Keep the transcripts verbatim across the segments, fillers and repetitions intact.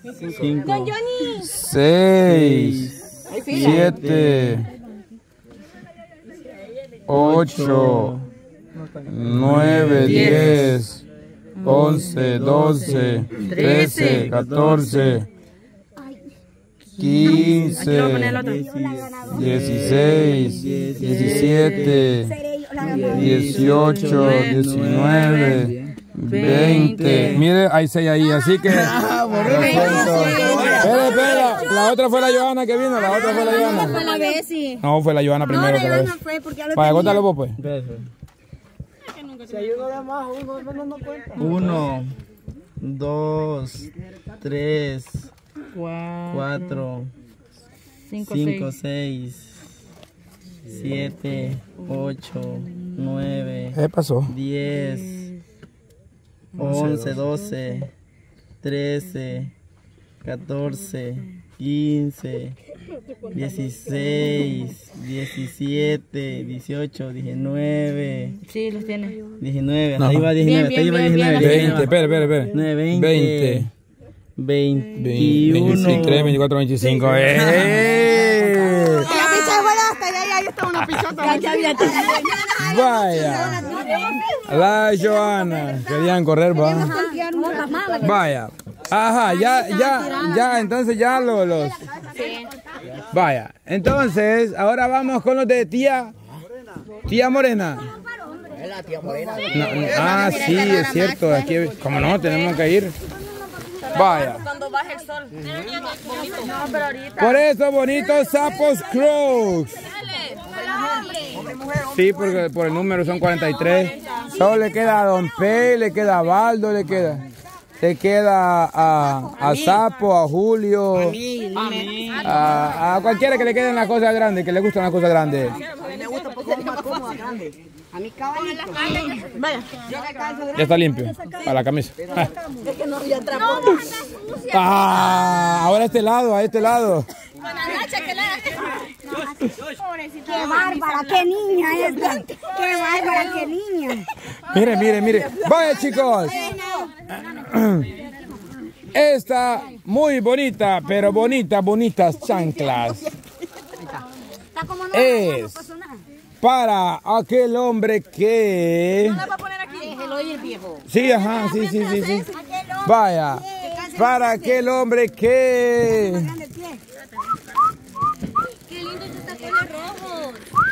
cinco, Don Johnny. seis, siete, ocho, nueve, diez, once, doce, trece, catorce, quince, dieciséis, diecisiete, dieciocho, diecinueve, veinte. Mire, hay seis ahí, así que... Espera, espera, la otra fue la Johanna que vino, la otra fue la Johanna. Fue la Bessie. No, fue la Johanna primero que la Bessie. Vaya, gótalo vos pues. Si hay uno de más, uno no, no cuenta. Uno, dos, tres, cuatro, cinco, seis, siete, ocho, nueve, ¿Qué pasó? diez, once, doce, trece, catorce, quince, dieciséis, diecisiete, dieciocho, diecinueve. Sí, los tiene. diecinueve, No. ahí va diecinueve, Bien, ahí va bien, bien, diecinueve. bien. veinte, espera, espera, espera. veinte, veinte, veintiuno, veintitrés, veinticuatro, veinticinco. ¡Eh! La picha de hasta allá, ya está una pichota. Vaya. La Johanna. Querían correr, va. Vaya. Ajá, ya, ya, ya, entonces ya los... los... Vaya, entonces, ahora vamos con los de tía... Tía Morena. La tía Morena. No, no, ah, sí, es cierto, aquí, como no, tenemos que ir. Vaya. Cuando baje el sol. No, pero ahorita. Por eso, bonitos sapos Crocs. Sí, porque por el número son cuarenta y tres. Solo le queda a Don P, le queda a Baldo, le queda... Le queda a, a Sapo, a Julio, a, a cualquiera que le queden las cosas grandes, que le gustan las cosas grandes. A mí me gusta porque es más cómoda, grande. A mí caballito. Vaya. Ya está limpio, para la camisa. Es que no había trapo. Ah, ahora a este lado, a este lado. Qué bárbara, qué niña esta. Qué bárbara, qué niña. Mire, mire, mire. Vaya, chicos. Esta muy bonita, pero bonita, bonitas chanclas es para aquel hombre que... ¿La va a poner aquí? Déjelo ir, viejo. Sí, ajá, sí, sí, sí, sí. Vaya, para aquel hombre que... Qué lindo tus tacones rojos.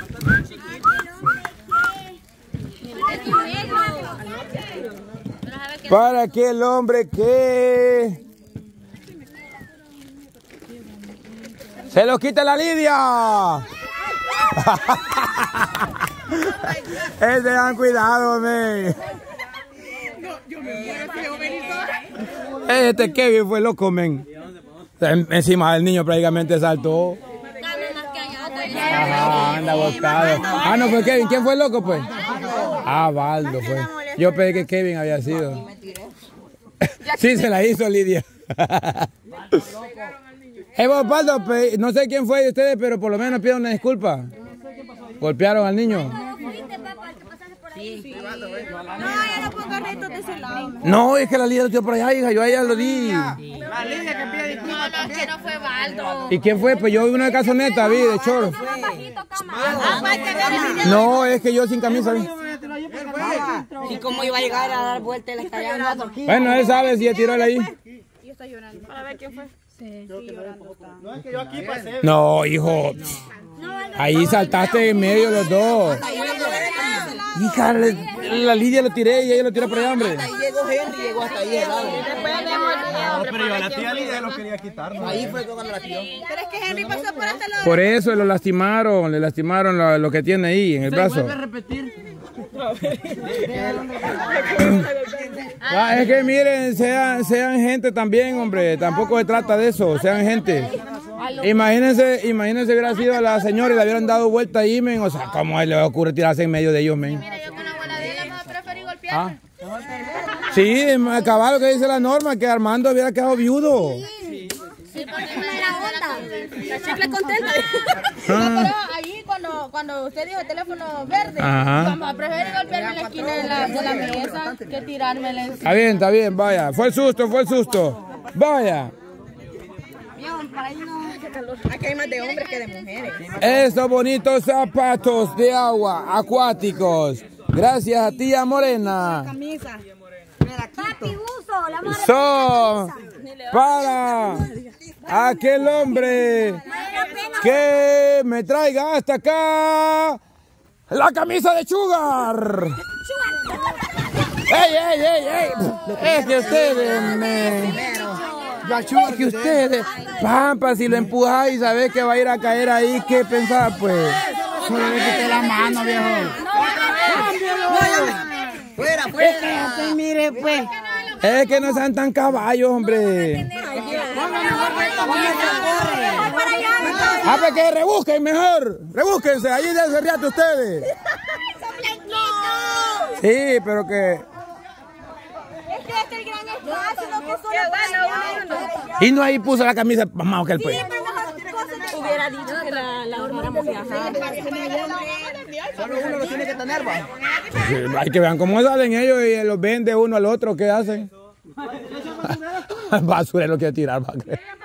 Para aquel hombre que... ¡Se lo quita la Lidia! ¡Ese dan cuidado, men! Este Kevin fue loco, men. Encima del niño prácticamente saltó. Ajá, anda botado. Ah, no fue Kevin. ¿Quién fue el loco, pues? Ah, Baldo fue. Yo pensé que Kevin había sido. Sí, se la hizo Lidia. Eh, Baldo, no sé quién fue de ustedes, pero por lo menos pido una disculpa. ¿Golpearon al niño? No, es que la Lidia lo tiró por allá, hija. Yo a ella lo di. La Lidia que pide disculpas también. No fue Baldo. ¿Y quién fue? Pues yo vi una de calzoneta, vi, de choro. No, es que yo sin camisa vi. ¿Y cómo iba a llegar a dar vuelta y le estallando? Bueno, él sabe si tiró ahí. Y está llorando. Para ver quién fue. Sí, llorando. No, es que yo aquí pasé. No, hijo. Ahí saltaste en medio los dos. Hija, la Lidia lo tiré y ella lo tiró por allá, hombre. Ahí llegó Henry, llegó hasta ahí el lado. No, pero yo a la tía Lidia lo quería quitar. Ahí fue cuando la tiró. Pero es que Henry pasó por este lado. Por eso lo lastimaron, le lastimaron lo, lo que tiene ahí en el brazo. ¿Vuelve a repetir? Ah, es que miren, sean, sean gente también, hombre. Tampoco se trata de eso, sean gente. Imagínense, imagínense hubiera sido la señora y le hubieran dado vuelta ahí, men. O sea, ¿cómo a él le va a ocurrir tirarse en medio de ellos, men? Mira, yo con la abuela de ella me preferí golpearme. ¿Ah? Sí, acababa lo que dice la norma, que Armando hubiera quedado viudo. Sí, porque me la onda. La chicle contenta. No, pero ahí cuando, cuando usted dijo el teléfono verde, Ajá. vamos a preferir golpearme en la esquina de la, de la mesa que tirarme en la... Está bien, está bien, vaya. Fue el susto, fue el susto. Vaya. Aquí hay más de hombres que de mujeres. Estos bonitos zapatos de agua acuáticos. Gracias a tía Morena. Camisa. Papi, uso, la madre Son para aquel hombre que me traiga hasta acá la camisa de Sugar. ¡Ey, ey, ey, ey! Es que ustedes me... Es que ustedes... Pampa, si lo empujáis y sabés que va a ir a caer ahí, ¿qué pensás, pues? Solo le quité la mano, viejo. Fuera, fuera. Mire, pues. Es que no sean tan caballos, hombre. Ah, pues que rebusquen mejor. Rebúsquense, ahí de riate ustedes. Sí, pero que... Y no ahí puso la camisa más que el pues. Hubiera dicho que la, la hormáramos viajar. Solo uno lo tiene que tener, va. Sí, hay que vean cómo salen ellos y los ven de uno al otro. ¿Qué hacen? Basura lo quiere tirar. Va.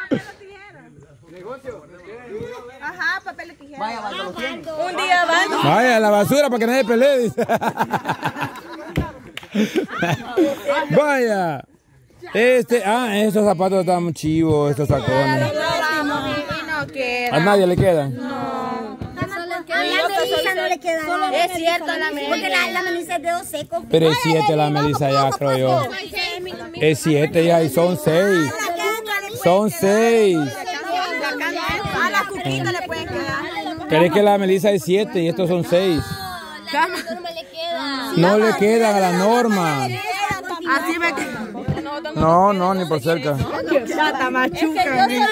Ajá, papel y tijera. Vaya, vaya, lo tiene. Un día van. Vaya, la basura para que nadie pelee, dice. Vaya. Este, ah, estos zapatos están chivos, estos tacones. ¿A nadie le quedan? A la Melissa no le queda nada. Es cierto, la Melissa. Porque la, la Melissa es dedo seco. Pero es siete la Melissa ya, creo yo. Es siete ya y son seis. Son seis. A la cuquita le pueden quedar. Pero es que la Melissa es siete y estos son seis. No le queda. No le quedan a la norma. Así ve que... No, no, ni por cerca. Chata machuca.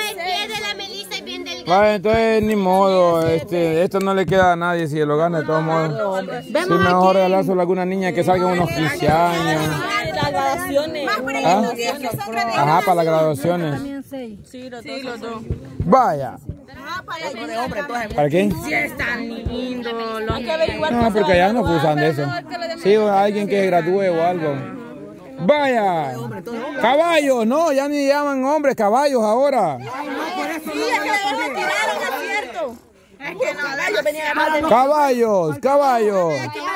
Vale, entonces ni modo, este, esto no le queda a nadie si lo gana de todos modos. Sí, mejor regalárselo a alguna niña que salga unos quince años. Las graduaciones. ¿Ah? Ajá, para las graduaciones. Sí, los dos. Vaya. ¿Para qué? Sí, están lindos. No, porque allá no usan de eso. Sí, o alguien que se gradúe o algo. Vaya. Caballos, no, ya ni llaman hombres, caballos ahora. Caballos, caballos.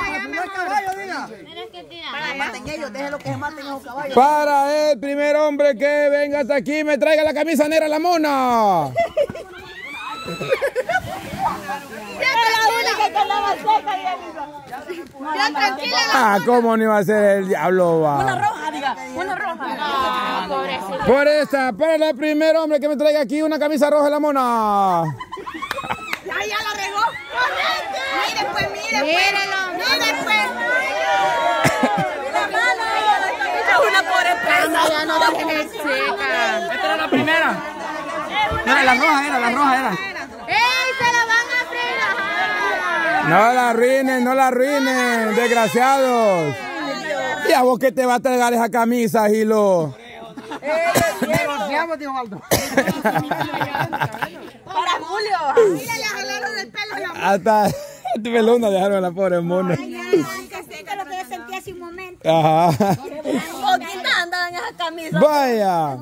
Para el primer hombre que venga hasta aquí, me traiga la camisa negra la mona. Ah, ¿cómo no iba a ser el diablo? Va? Una roja, diga. Una roja. Por esta, para el primer hombre que me traiga aquí una camisa roja la mona. Ya, ya la regó. Mire pues, mire. Mírelo. Mire pues. La mano. Es una pobre presa. Ya no dejen que seca. Esta era la primera. No, la roja era, la roja era. ¡Ey, se la van a fregar! No la arruinen, no la arruinen, desgraciados. ¿Y a vos qué te va a tragar esa camisa, Gilo? Negociamos, dijo Aldo. Para Julio. Mira, le jalaron el pelo. Hasta tu pelona dejaron a la pobre mona. Que lo que yo sentí hace un momento. Ajá. Poquita andaban en esa camisa. Vaya.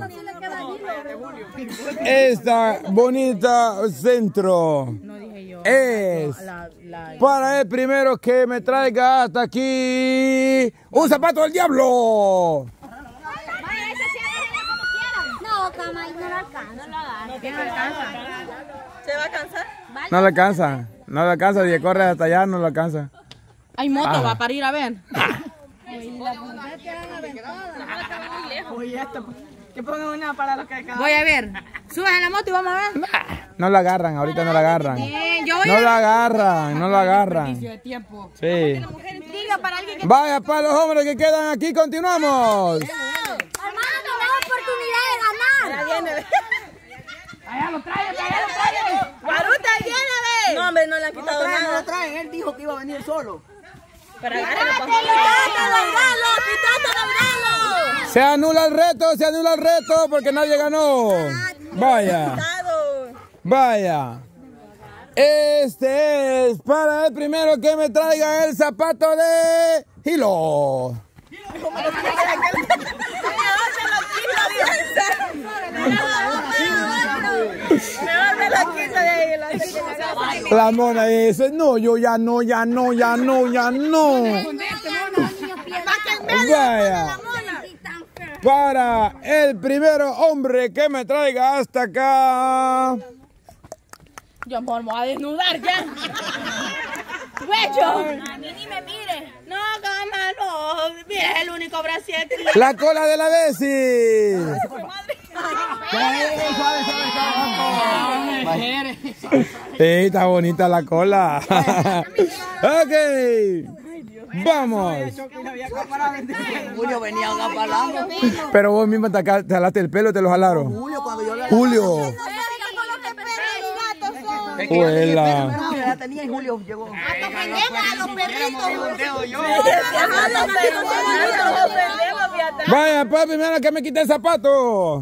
Esta bonita centro es para el primero que me traiga hasta aquí un zapato del diablo. No, cama, no lo alcanza. No lo alcanza. ¿Se va a cansar? No le alcanza, no le alcanza, si corre hasta allá no le alcanza. Hay moto, Ah. va para ir a ver. Que pongan una para los que Voy a ver. Subes en la moto y vamos a ver. No la agarran, ahorita no la agarran. Bien, yo voy No a la agarran, no la agarran. Sí. Diga para alguien que... Vaya, para los hombres que quedan aquí, continuamos. Hermano, la oportunidad de ganar. viene. Allá lo traen, allá lo traen. Guaruta, viene, ve. No, hombre, no le han No quitado lo traen, no nada. lo traen. Él dijo que iba a venir solo. Pero agárralo, papá. ¡Quítate del galo! ¡Quítate del galo! Se anula el reto, se anula el reto porque nadie ganó. Vaya, vaya. Este es para el primero que me traiga el zapato de Hilo. Mejor me la quito de ahí. La, La mona dice, no, yo ya no, ya no, ya no, ya no. Vaya. Para el primer hombre que me traiga hasta acá. Yo me voy a desnudar ya. ¡Huecho! A mí ni me mire. No, cama, no. Mira, es el único brazo aquí. La cola de la Bessie. Sí, está bonita la cola. Ok. Vamos. Julio venía acapalando. Pero vos mismo te te jalaste el pelo y te lo jalaron. Julio, cuando yo le Julio. Huela. la tenía y Julio llegó. Vaya, papi, mira que me quité el zapato.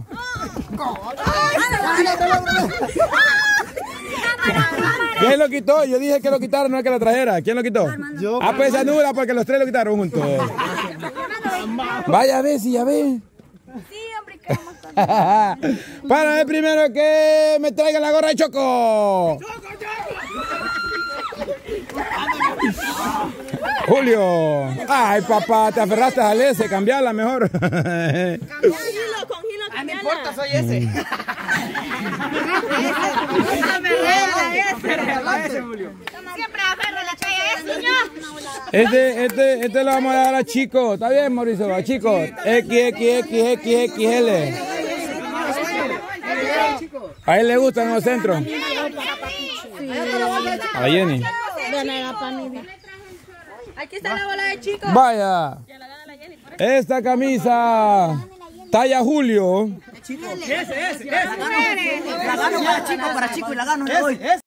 ¿Quién lo quitó? Yo dije que lo quitaron, no es que lo trajera. ¿Quién lo quitó? Yo. Ah, pues anula porque los tres lo quitaron juntos. Vaya, a ver si ya ve. Sí, hombre, que vamos Para el primero que me traiga la gorra de Choco. Julio. Ay, papá, te aferraste al ese, cambiala mejor. Con Gilo, con Gilo, Ah, no importa, soy ese. Siempre aferro la calle ese, señor. Este, este, este lo vamos a dar a Chico. ¿Está bien, Mauricio? A Chico. X, X, X, X, X, L. A él le gustan los centros. A Jenny. Aquí está la bola de Chico. Vaya. Esta camisa talla Julio. La gano para chico, para chico y la gano le doy.